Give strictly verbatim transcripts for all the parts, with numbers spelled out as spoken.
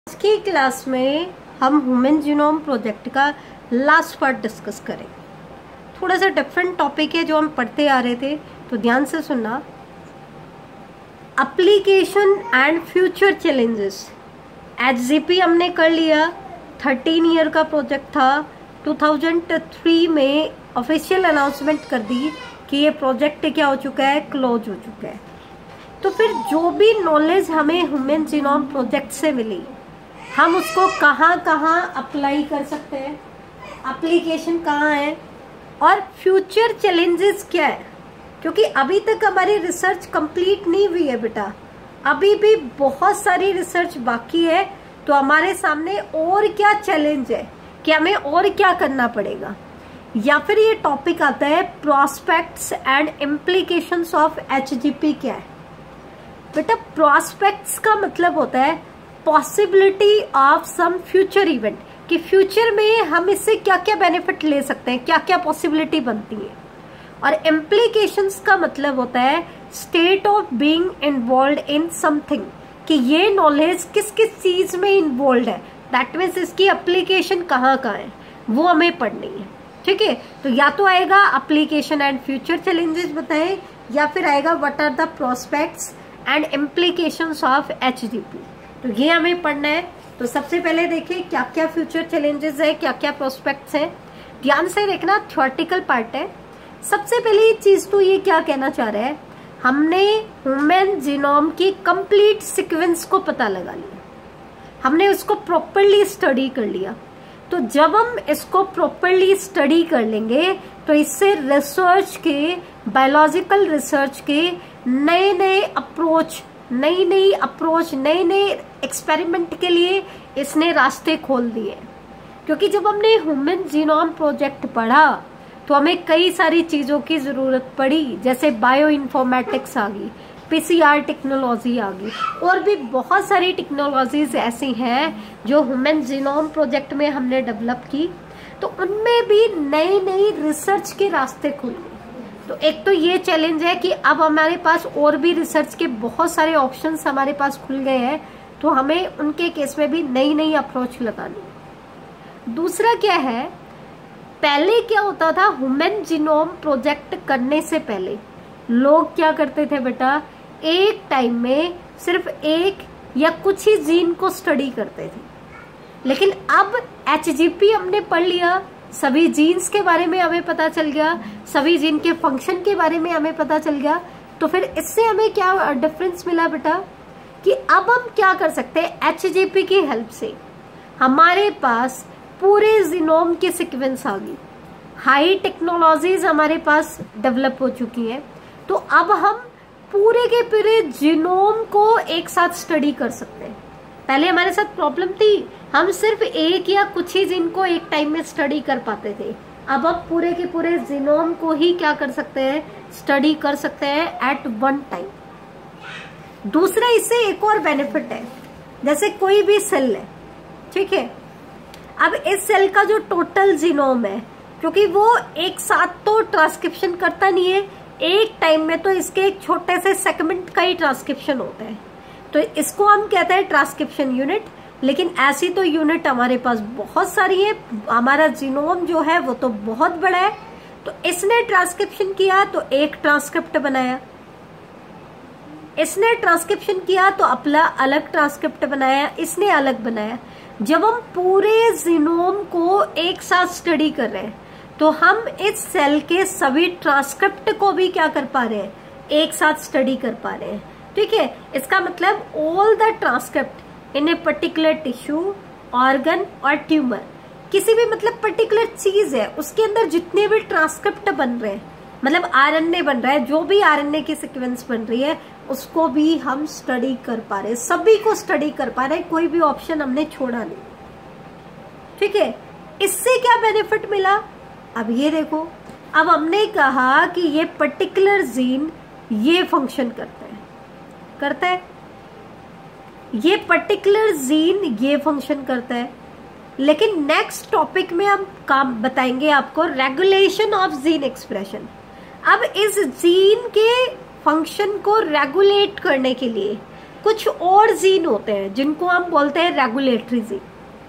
आज की क्लास में हम ह्यूमन जीनोम प्रोजेक्ट का लास्ट पार्ट डिस्कस करें। थोड़ा सा डिफरेंट टॉपिक है जो हम पढ़ते आ रहे थे, तो ध्यान से सुनना। Application and future challenges, HGP हमने कर लिया। थर्टीन ईयर का प्रोजेक्ट था। टू थाउजेंड थ्री में ऑफिशियल अनाउंसमेंट कर दी कि ये प्रोजेक्ट क्या हो चुका है, क्लोज हो चुका है। तो फिर जो भी नॉलेज हमें ह्यूमन जीनोम प्रोजेक्ट से मिली, हम उसको कहाँ कहाँ अप्लाई कर सकते हैं, एप्लीकेशन कहाँ है और फ्यूचर चैलेंजेस क्या है। क्योंकि अभी तक हमारी रिसर्च कंप्लीट नहीं हुई है बेटा, अभी भी बहुत सारी रिसर्च बाकी है। तो हमारे सामने और क्या चैलेंज है कि हमें और क्या करना पड़ेगा। या फिर ये टॉपिक आता है prospects and implications of HGP क्या है। बेटा प्रोस्पेक्ट्स का मतलब होता है possibility of some future event, कि फ्यूचर में हम इससे क्या क्या बेनिफिट ले सकते हैं, क्या क्या पॉसिबिलिटी बनती है। और इम्प्लीकेशंस का मतलब होता है state of being involve in something, कि ये नॉलेज किस किस चीज में इन्वॉल्व है। दैट मीन्स इसकी एप्लीकेशन कहाँ कहाँ है वो हमें पढ़नी है। ठीक है, तो या तो आएगा एप्लीकेशन एंड फ्यूचर चैलेंजेस बताएं, या फिर आएगा what are the prospects and implications of HGP. तो ये हमें पढ़ना है। तो सबसे पहले देखिए क्या क्या फ्यूचर चैलेंजेस है, क्या क्या प्रोस्पेक्ट्स हैं। ध्यान से देखना, थ्योरेटिकल पार्ट है। सबसे पहली चीज तो ये क्या कहना चाह रहा है, हमने ह्यूमन जीनोम की कंप्लीट सीक्वेंस को पता लगा लिया, हमने उसको प्रॉपरली स्टडी कर लिया। तो जब हम इसको प्रॉपरली स्टडी कर लेंगे तो इससे रिसर्च के, बायोलॉजिकल रिसर्च के नए नए अप्रोच नई नई अप्रोच नए नए एक्सपेरिमेंट के लिए इसने रास्ते खोल दिए। क्योंकि जब हमने ह्यूमन जीनोम प्रोजेक्ट पढ़ा तो हमें कई सारी चीजों की जरूरत पड़ी, जैसे बायो इन्फॉर्मेटिक्स आ गई, पीसीआर टेक्नोलॉजी आ गई, और भी बहुत सारी टेक्नोलॉजीज ऐसी हैं जो ह्यूमन जीनोम प्रोजेक्ट में हमने डेवलप की। तो उनमें भी नई नई रिसर्च के रास्ते खुल गए। तो एक तो ये चैलेंज है कि अब हमारे पास और भी रिसर्च के बहुत सारे ऑप्शंस हमारे पास खुल गए हैं, तो हमें उनके केस में भी नई नई अप्रोच लगानी। दूसरा क्या है, पहले क्या होता था, ह्यूमन जीनोम प्रोजेक्ट करने से पहले लोग क्या करते थे बेटा, एक टाइम में सिर्फ एक या कुछ ही जीन को स्टडी करते थे। लेकिन अब एचजीपी हमने पढ़ लिया, सभी जीन्स के बारे में हमें पता चल गया, सभी जीन के फंक्शन के बारे में हमें पता चल गया। तो फिर इससे हमें क्या डिफरेंस मिला बेटा, कि अब हम क्या कर सकते हैं, एचजीपी की हेल्प से हमारे पास पूरे जीनोम की सीक्वेंस आ गई, हाई टेक्नोलॉजीज हमारे पास डेवलप हो चुकी हैं। तो अब हम पूरे के पूरे जीनोम को एक साथ स्टडी कर सकते हैं। पहले हमारे साथ प्रॉब्लम थी, हम सिर्फ एक या कुछ ही जीन को एक टाइम में स्टडी कर पाते थे। अब अब पूरे के पूरे जीनोम को ही क्या कर सकते हैं, स्टडी कर सकते हैं एट वन टाइम। दूसरा इससे एक और बेनिफिट है, जैसे कोई भी सेल है, ठीक है, अब इस सेल का जो टोटल जीनोम है, क्योंकि वो एक साथ तो ट्रांसक्रिप्शन करता नहीं है, एक टाइम में तो इसके एक छोटे से सेगमेंट का ही ट्रांसक्रिप्शन होता है। तो इसको हम कहते हैं ट्रांसक्रिप्शन यूनिट। लेकिन ऐसी तो यूनिट हमारे पास बहुत सारी है, हमारा जीनोम जो है वो तो बहुत बड़ा है। तो इसने ट्रांसक्रिप्शन किया तो एक ट्रांसक्रिप्ट बनाया, इसने ट्रांसक्रिप्शन किया तो अपना अलग ट्रांसक्रिप्ट बनाया, इसने अलग बनाया। जब हम पूरे जीनोम को एक साथ स्टडी कर रहे हैं तो हम इस सेल के सभी ट्रांसक्रिप्ट को भी क्या कर पा रहे हैं, एक साथ स्टडी कर पा रहे हैं। ठीक है, इसका मतलब all the transcript in a particular tissue, organ और ट्यूमर, किसी भी मतलब पर्टिकुलर चीज है उसके अंदर जितने भी ट्रांसक्रिप्ट बन रहे हैं, मतलब आरएनए बन रहा है, जो भी आरएनए की सीक्वेंस बन रही है उसको भी हम स्टडी कर पा रहे हैं, सभी को स्टडी कर पा रहे हैं, कोई भी ऑप्शन हमने छोड़ा नहीं। ठीक है, इससे क्या बेनिफिट मिला, अब ये देखो। अब हमने कहा कि ये पर्टिकुलर जीन ये फंक्शन करता है करता है ये पर्टिकुलर जीन ये फंक्शन करता है। लेकिन नेक्स्ट टॉपिक में हम काम बताएंगे आपको रेगुलेशन ऑफ जीन एक्सप्रेशन। अब इस जीन के फंक्शन को रेगुलेट करने के लिए कुछ और जीन होते हैं जिनको हम बोलते हैं रेगुलेटरी जीन।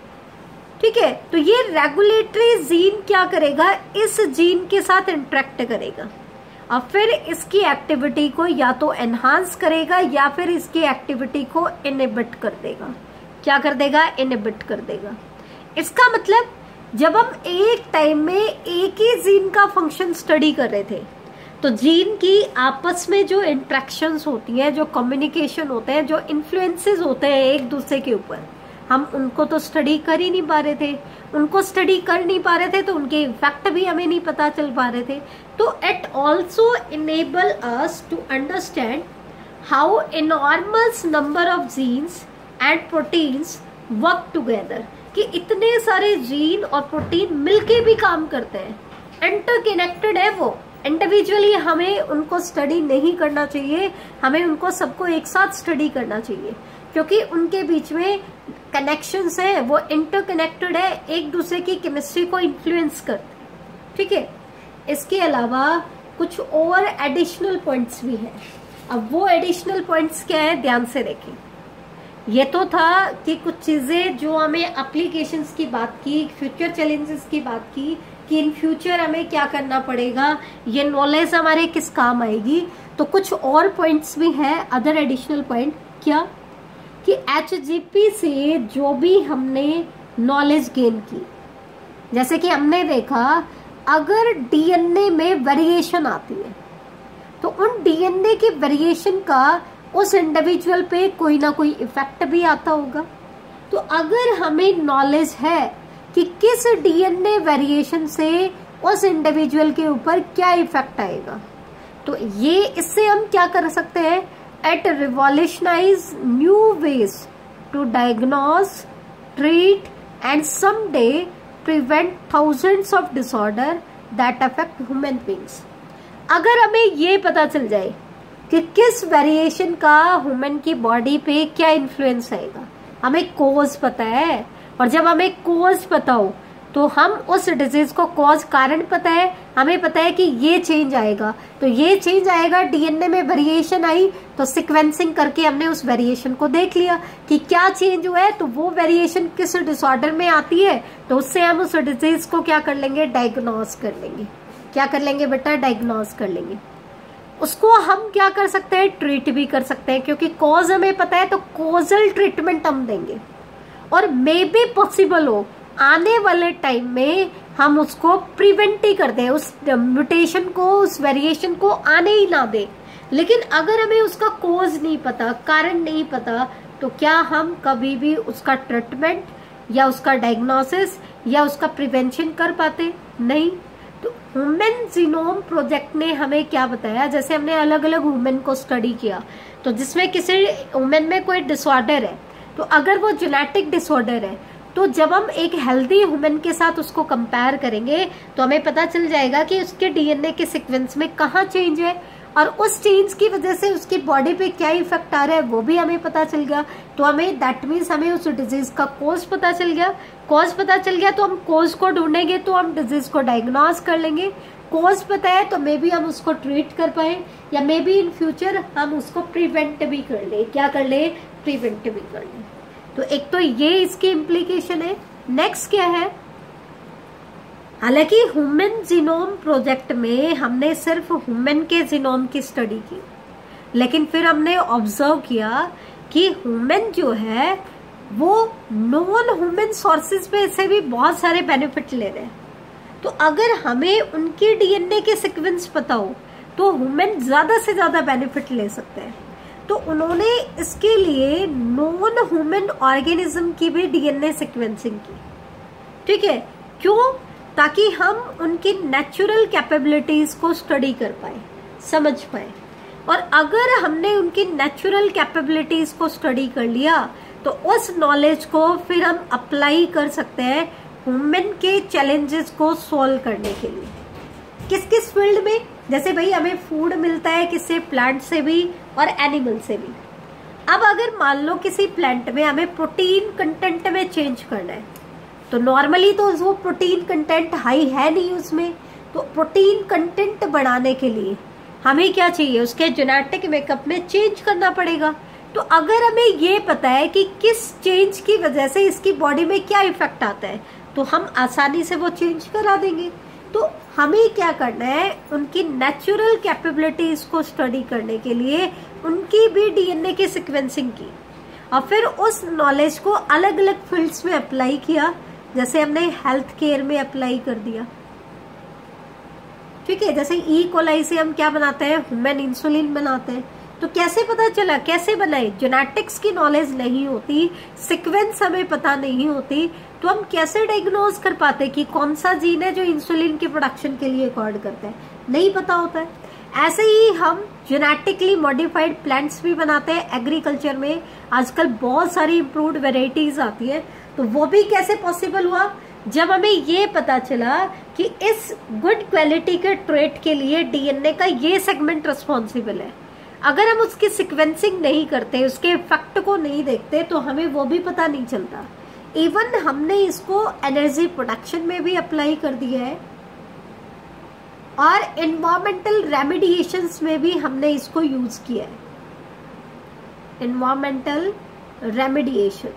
ठीक है, तो ये रेगुलेटरी जीन क्या करेगा, इस जीन के साथ इंटरेक्ट करेगा और फिर इसकी एक्टिविटी को या तो एनहांस करेगा या फिर इसकी एक्टिविटी को इनहिबिट कर देगा। क्या कर देगा, इनहिबिट कर देगा। इसका मतलब जब हम एक टाइम में एक ही जीन का फंक्शन स्टडी कर रहे थे तो जीन की आपस में जो इंट्रैक्शंस होती हैं, जो कम्युनिकेशन होते हैं, जो इन्फ्लुएंसेस होते हैं एक दूसरे के ऊपर, हम उनको तो स्टडी कर ही नहीं पा रहे थे। उनको स्टडी कर नहीं पा रहे थे तो उनके इफेक्ट भी हमें नहीं पता चल पा रहे थे। तो it also enable us to understand how enormous number of genes and proteins work together, कि इतने सारे जीन और प्रोटीन मिलके भी काम करते हैं, इंटरकनेक्टेड है वो। इंडिविजुअली हमें उनको स्टडी नहीं करना चाहिए, हमें उनको सबको एक साथ स्टडी करना चाहिए क्योंकि उनके बीच में कनेक्शंस हैं, वो इंटरकनेक्टेड है, एक दूसरे की केमिस्ट्री को इन्फ्लुएंस करते हैं। ठीक है, इसके अलावा कुछ और एडिशनल पॉइंट्स भी हैं। अब वो एडिशनल पॉइंट्स क्या है, ध्यान से देखें। ये तो था कि कुछ चीजें जो हमें एप्लीकेशंस की बात की, फ्यूचर चैलेंजेस की बात की कि इन फ्यूचर हमें क्या करना पड़ेगा, ये नॉलेज हमारे किस काम आएगी। तो कुछ और पॉइंट्स भी हैं, अदर एडिशनल पॉइंट। क्या कि एच जी पी से जो भी हमने नॉलेज गेन की, जैसे कि हमने देखा अगर डी एन ए में वेरिएशन आती है तो उन डी एन ए के वेरिएशन का उस इंडिविजुअल पे कोई ना कोई इफेक्ट भी आता होगा। तो अगर हमें नॉलेज है कि किस डी एन ए वेरिएशन से उस इंडिविजुअल के ऊपर क्या इफेक्ट आएगा, तो ये इससे हम क्या कर सकते हैं, at revolutionize new ways to diagnose, treat and someday prevent thousands of disorder that affect human beings. अगर हमें ये पता चल जाए कि किस वेरिएशन का ह्यूमन की बॉडी पे क्या इन्फ्लुएंस आएगा, हमें कोज पता है, और जब हमें कोज पता हो तो हम उस डिजीज को कॉज कारण पता है, हमें पता है कि ये चेंज आएगा, तो ये चेंज आएगा, डी एन ए में वेरिएशन आई तो सिक्वेंसिंग करके हमने उस वेरिएशन को देख लिया कि क्या चेंज हुआ है, तो वो वेरिएशन किस डिसऑर्डर में आती है, तो उससे हम उस डिजीज को क्या कर लेंगे, डायग्नोज कर लेंगे। क्या कर लेंगे बेटा, डायग्नोज कर लेंगे। उसको हम क्या कर सकते हैं, ट्रीट भी कर सकते हैं, क्योंकि कॉज हमें पता है तो कॉजल ट्रीटमेंट हम देंगे। और मे बी पॉसिबल हो आने वाले टाइम में हम उसको प्रिवेंट ही कर दें, उस म्यूटेशन को, उस वेरिएशन को आने ही ना दें। लेकिन अगर हमें उसका कॉज नहीं पता, कारण नहीं पता, तो क्या हम कभी भी उसका ट्रीटमेंट या उसका डायग्नोसिस या उसका प्रिवेंशन कर पाते? नहीं। तो ह्यूमन जीनोम प्रोजेक्ट ने हमें क्या बताया, जैसे हमने अलग अलग ह्यूमन को स्टडी किया, तो जिसमें किसी ह्यूमन में कोई डिसऑर्डर है, तो अगर वो जेनेटिक डिसऑर्डर है तो जब हम एक हेल्दी ह्यूमन के साथ उसको कंपेयर करेंगे तो हमें पता चल जाएगा कि उसके डी एन ए के सीक्वेंस में कहाँ चेंज है और उस चेंज की वजह से उसकी बॉडी पे क्या इफेक्ट आ रहा है वो भी हमें पता चल गया। तो हमें दैट मीन्स हमें उस डिजीज का कॉज पता चल गया। कॉज पता चल गया तो हम कॉज को ढूंढेंगे तो हम डिजीज को डायग्नोज कर लेंगे। कॉज पता है तो मे बी हम उसको ट्रीट कर पाए या मे बी इन फ्यूचर हम उसको प्रिवेंट भी कर ले। क्या कर ले? प्रिवेंट भी कर ले। तो एक तो ये इसकी इम्प्लीकेशन है। नेक्स्ट क्या है, हालांकि ह्यूमन जीनोम प्रोजेक्ट में हमने सिर्फ ह्यूमन के जीनोम की स्टडी की, लेकिन फिर हमने ऑब्जर्व किया कि ह्यूमन जो है वो नॉन ह्यूमन सोर्सेज पे से भी बहुत सारे बेनिफिट ले रहे हैं। तो अगर हमें उनके डीएनए के सीक्वेंस पता हो तो ह्यूमन ज्यादा से ज्यादा बेनिफिट ले सकते हैं। तो उन्होंने इसके लिए नॉन ह्यूमन ऑर्गेनिज्म की भी डीएनए सीक्वेंसिंग की। ठीक है, क्यों? ताकि हम उनकी नेचुरल कैपेबिलिटीज को स्टडी कर पाए, समझ पाए। और अगर हमने उनकी नेचुरल कैपेबिलिटीज को स्टडी कर लिया तो उस नॉलेज को फिर हम अप्लाई कर सकते हैं ह्यूमन के चैलेंजेस को सॉल्व करने के लिए। किस किस फील्ड में? जैसे भाई हमें फूड मिलता है किससे? प्लांट से भी और एनिमल से भी। अब अगर मान लो किसी प्लांट में हमें प्रोटीन कंटेंट में चेंज करना है तो नॉर्मली तो वो प्रोटीन कंटेंट हाई है नहीं उसमें, तो प्रोटीन कंटेंट बढ़ाने के लिए हमें क्या चाहिए? उसके जेनेटिक मेकअप में चेंज करना पड़ेगा। तो अगर हमें ये पता है कि किस चेंज की वजह से इसकी बॉडी में क्या इफेक्ट आता है, तो हम आसानी से वो चेंज करा देंगे। तो हमें क्या करना है, उनकी नेचुरल कैपेबिलिटीज को स्टडी करने के लिए उनकी भी डीएनए की सीक्वेंसिंग की और फिर उस नॉलेज को अलग अलग फील्ड्स में अप्लाई किया। जैसे हमने हेल्थ केयर में अप्लाई कर दिया, ठीक है। जैसे ई कोलाई से हम क्या बनाते हैं, ह्यूमन इंसुलिन बनाते हैं। तो कैसे पता चला, कैसे बनाए? जेनेटिक्स की नॉलेज नहीं होती, सीक्वेंस हमें पता नहीं होती, तो हम कैसे डायग्नोज कर पाते कि कौन सा जीन है जो इंसुलिन के प्रोडक्शन के लिए कोड करता है? नहीं पता होता है। ऐसे ही हम जेनेटिकली मॉडिफाइड प्लांट्स भी बनाते हैं एग्रीकल्चर में। आजकल बहुत सारी इम्प्रूव्ड वेराइटीज आती है, तो वो भी कैसे पॉसिबल हुआ? जब हमें ये पता चला कि इस गुड क्वालिटी के ट्रेट के लिए डीएनए का ये सेगमेंट रिस्पॉन्सिबल है। अगर हम उसकी सीक्वेंसिंग नहीं करते, उसके इफेक्ट को नहीं देखते, तो हमें वो भी पता नहीं चलता। इवन हमने इसको एनर्जी प्रोडक्शन में भी अप्लाई कर दिया है और एनवायरमेंटल रेमेडिएशंस में भी हमने इसको यूज किया है। एनवायरमेंटल रेमेडिएशन,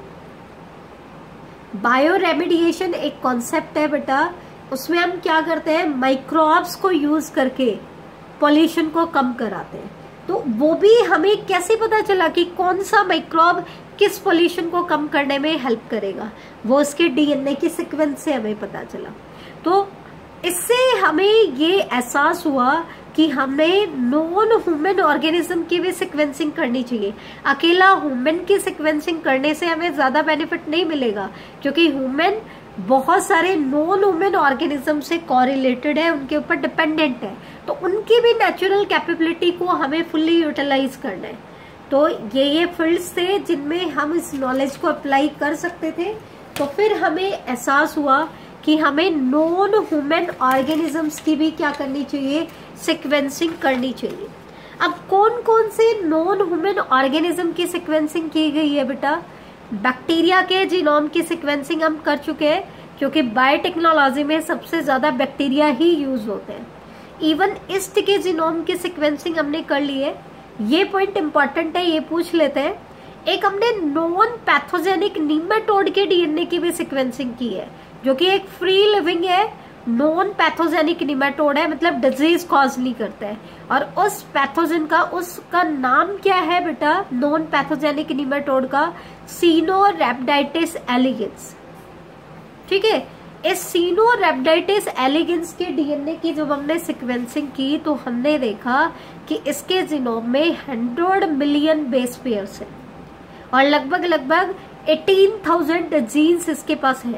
बायो रेमेडिएशन एक कॉन्सेप्ट है बेटा। उसमें हम क्या करते हैं, माइक्रोब्स को यूज करके पॉल्यूशन को कम कराते हैं। तो वो भी हमें कैसे पता चला कि कौन सा माइक्रोब किस पॉल्यूशन को कम करने में हेल्प करेगा? वो उसके डीएनए की सीक्वेंस से हमें पता चला। तो इससे हमें ये एहसास हुआ कि हमें नॉन ह्यूमन ऑर्गेनिज्म की भी सीक्वेंसिंग करनी चाहिए। अकेला ह्यूमन की सीक्वेंसिंग करने से हमें ज्यादा बेनिफिट नहीं मिलेगा, क्योंकि ह्यूमन बहुत सारे नॉन ह्यूमन ऑर्गेनिज्म से कोरिलेटेड है, उनके ऊपर डिपेंडेंट है। तो उनकी भी नेचुरल कैपेबिलिटी को हमें फुल्ली यूटिलाइज करना है। तो ये ये फील्ड्स थे जिनमें हम इस नॉलेज को अप्लाई कर सकते थे। तो फिर हमें एहसास हुआ कि हमें नॉन ह्यूमन ऑर्गेनिजम्स की भी क्या करनी चाहिए, सीक्वेंसिंग करनी चाहिए। अब कौन कौन से नॉन ह्यूमन ऑर्गेनिज्म की सीक्वेंसिंग की गई है बेटा? बैक्टीरिया के जीनोम की सीक्वेंसिंग हम कर चुके हैं, क्योंकि बायोटेक्नोलॉजी में सबसे ज्यादा बैक्टीरिया ही यूज होते हैं। इवन ईस्ट के जीनोम की सीक्वेंसिंग हमने कर ली है। ये पॉइंट इंपॉर्टेंट है, ये पूछ लेते हैं। एक हमने नॉन पैथोजेनिक नीमेटोड के डीएनए की भी सीक्वेंसिंग की है, जो कि एक फ्री लिविंग है, नॉन पैथोजेनिक निमेटोड है, मतलब डिजीज कॉज नहीं करता है। और उस पैथोजन का, उसका नाम क्या है बेटा, नॉन पैथोजेनिक निमेटोड का? सिनोरैप्टिडिस एलिगेंस, ठीक है। इस सिनोरैप्टिडिस एलिगेंस के डीएनए की जब हमने सीक्वेंसिंग की, तो हमने देखा कि इसके जीनोम में हंड्रेड मिलियन बेस पेयर्स है और लगभग लगभग अठारह हज़ार जीन्स इसके पास है।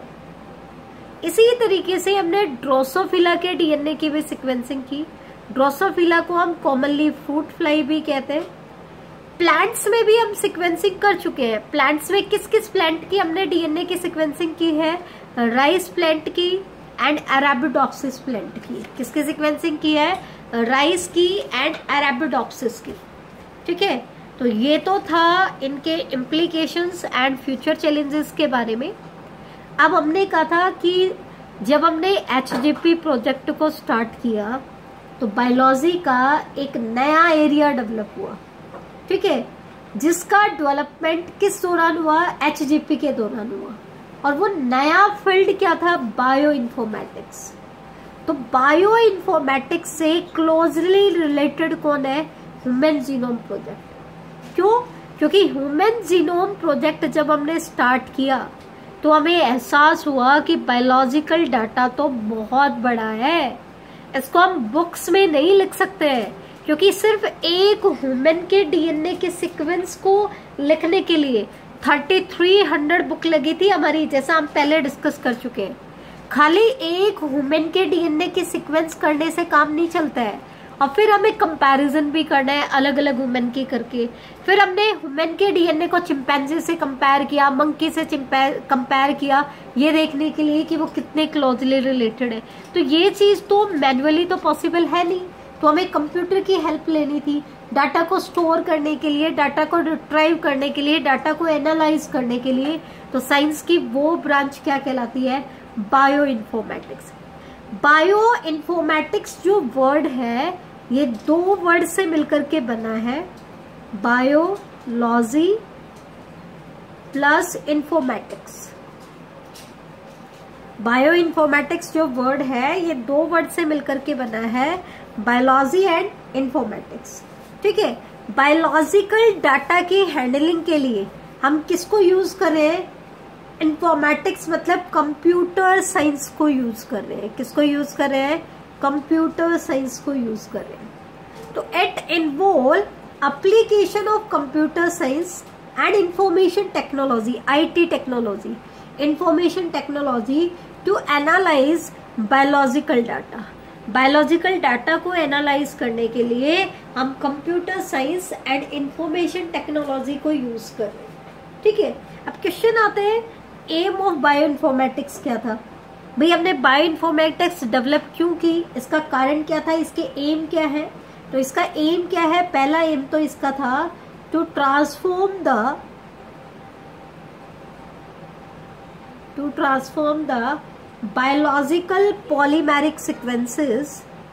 इसी तरीके से हमने ड्रोसोफिला के डीएनए की भी सीक्वेंसिंग की। ड्रोसोफिला को हम कॉमनली फ्रूट फ्लाई भी कहते हैं। प्लांट्स में भी हम सीक्वेंसिंग कर चुके हैं। प्लांट्स में किस किस प्लांट की हमने डीएनए की सीक्वेंसिंग की है? राइस प्लांट की एंड अरेबिडोप्सिस प्लांट की। किसकी सीक्वेंसिंग की है? राइस की एंड अरेबिडोप्सिस की, ठीक है। तो ये तो था इनके इम्प्लीकेशंस एंड फ्यूचर चैलेंजेस के बारे में। अब हमने कहा था कि जब हमने एचजीपी प्रोजेक्ट को स्टार्ट किया, तो बायोलॉजी का एक नया एरिया डेवलप हुआ, ठीक है, जिसका डेवलपमेंट किस दौरान हुआ? एचजीपी के दौरान हुआ। और वो नया फील्ड क्या था? Bio informatics. तो बायो इन्फॉर्मेटिक्स से क्लोजली रिलेटेड कौन है? Human genome project. क्यों? क्योंकि ह्यूमन जीनोम प्रोजेक्ट जब हमने स्टार्ट किया, तो हमें एहसास हुआ कि बायोलॉजिकल डाटा तो बहुत बड़ा है, इसको हम बुक्स में नहीं लिख सकते हैं, क्योंकि सिर्फ एक ह्यूमन के डीएनए के सीक्वेंस को लिखने के लिए तैंतीस सौ बुक लगी थी हमारी, जैसा हम पहले डिस्कस कर चुके हैं। खाली एक ह्यूमन के डीएनए की सीक्वेंस करने से काम नहीं चलता है, और फिर हमें कंपैरिजन भी करना है अलग अलग ह्यूमन की करके। फिर हमने ह्यूमन के डीएनए को चिंपैंजी से कंपेयर किया, मंकी से कंपेयर किया, ये देखने के लिए कि वो कितने क्लोजली रिलेटेड है। तो ये चीज तो मैन्युअली तो पॉसिबल है नहीं, तो हमें कंप्यूटर की हेल्प लेनी थी डाटा को स्टोर करने के लिए, डाटा को रिट्राइव करने के लिए, डाटा को एनालाइज करने के लिए। तो साइंस की वो ब्रांच क्या कहलाती है? Bio informatics. बायो इन्फॉर्मेटिक्स जो वर्ड है, ये दो वर्ड से मिलकर के बना है, biology plus informatics. Bio informatics जो वर्ड है ये दो वर्ड से मिलकर के बना है, बायोलॉजी एंड इंफॉर्मेटिक्स। ठीक है, बायोलॉजिकल डाटा की हैंडलिंग के लिए हम किसको यूज कर रहे हैं? इंफॉर्मेटिक्स मतलब कंप्यूटर साइंस को यूज कर रहे हैं। किसको यूज कर रहे हैं? कंप्यूटर साइंस को यूज कर रहे हैं। तो it involve application of computer science and information technology, IT technology, information technology to analyse biological data. Biological data को एनालाइज करने के लिए हम computer science and information technology को यूज कर रहे हैं। ठीक है, अब क्वेश्चन आते हैं, एम ऑफ बायो इन्फॉर्मेटिक्स क्या था? भाई हमने बायो इन्फॉर्मेटिक्स डेवलप क्यों की? इसका कारण क्या था? इसके एम क्या है? तो इसका एम क्या है? पहला एम तो इसका था to transform the to transform the biological polymeric sequences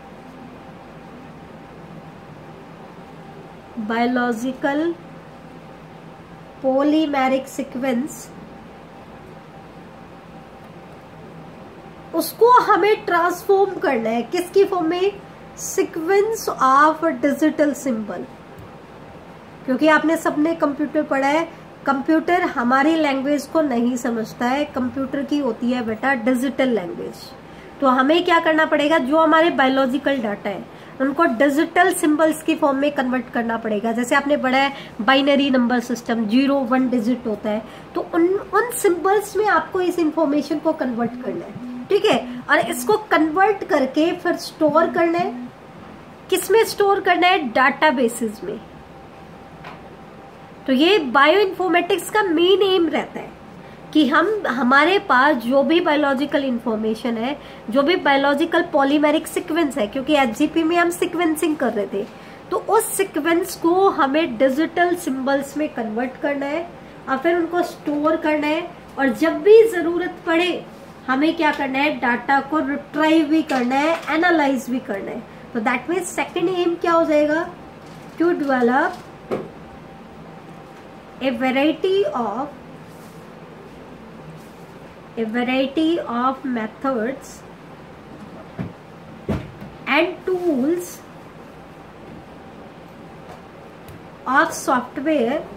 biological polymeric sequence उसको हमें ट्रांसफॉर्म करना है किसकी फॉर्म में? Sequence of digital symbol. क्योंकि आपने सबने कंप्यूटर पढ़ा है, कंप्यूटर हमारी लैंग्वेज को नहीं समझता है, कंप्यूटर की होती है बेटा डिजिटल लैंग्वेज। तो हमें क्या करना पड़ेगा? जो हमारे बायोलॉजिकल डाटा है उनको डिजिटल सिंबल्स की फॉर्म में कन्वर्ट करना पड़ेगा। जैसे आपने पढ़ा है binary number system, zero one digit होता है, तो उन उन सिंबल्स में आपको इस इंफॉर्मेशन को कन्वर्ट करना है। ठीक है, और इसको कन्वर्ट करके फिर स्टोर करना है। किसमें स्टोर करना है? डाटा बेसिस में। तो ये बायो इन्फॉर्मेटिक्स का मेन एम रहता है कि हम हमारे पास जो भी बायोलॉजिकल इंफॉर्मेशन है, जो भी बायोलॉजिकल पॉलीमेरिक सीक्वेंस है, क्योंकि एचजीपी में हम सीक्वेंसिंग कर रहे थे, तो उस सीक्वेंस को हमें डिजिटल सिंबल्स में कन्वर्ट करना है और फिर उनको स्टोर करना है। और जब भी जरूरत पड़े हमें क्या करना है? डाटा को रिट्राइव भी करना है, एनालाइज भी करना है। तो दैट मीन्स सेकेंड एम क्या हो जाएगा? To develop a variety of a variety of methods and tools of software